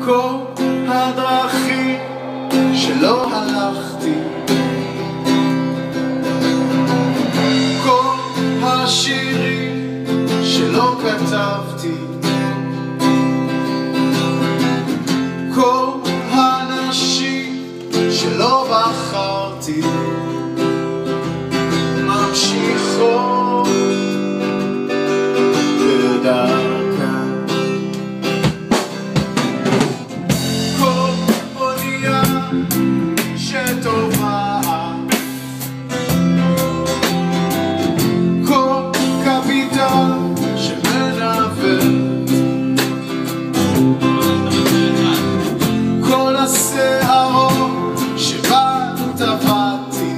כל הדרכים שלא הלכתי, כל השירים שלא כתבתי, כל האנשים שלא בחרתי, ממשיכות בדרכן. כל אונייה שטובעת, כל קפיטן שמנווט, כל השערות שבה טבעתי,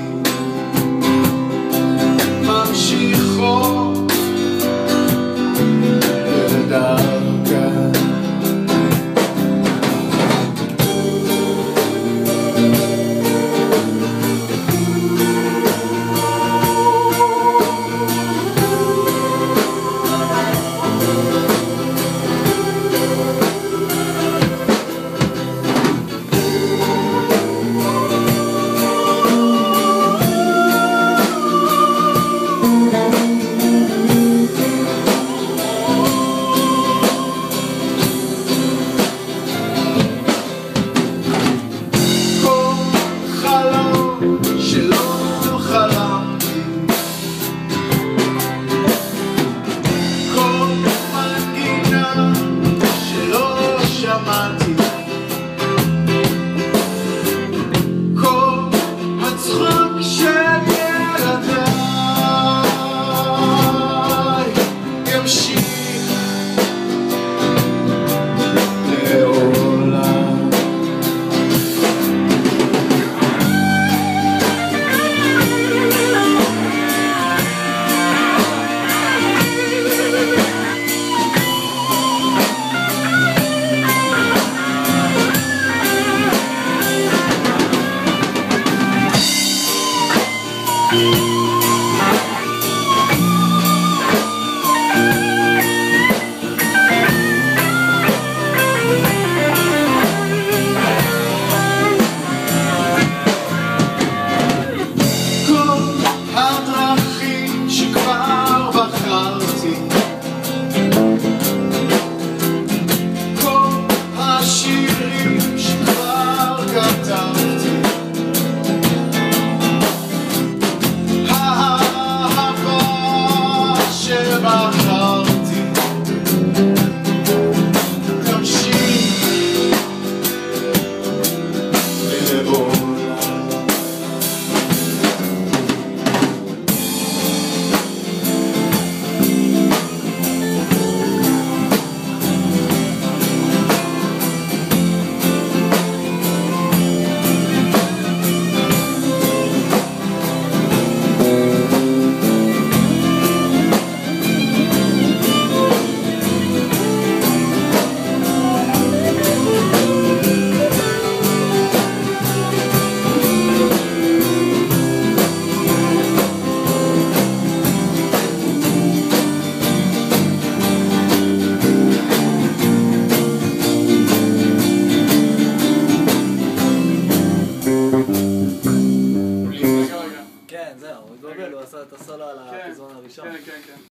ממשיכות בדרכן. שלא חלמתי, כל מנגינה שלא שמעתי, כל הצחוק של ילדיי ימשיך לעולם. כן, זהו, הוא התבלבל, הוא עשה את הסולו על הפזמון הראשון.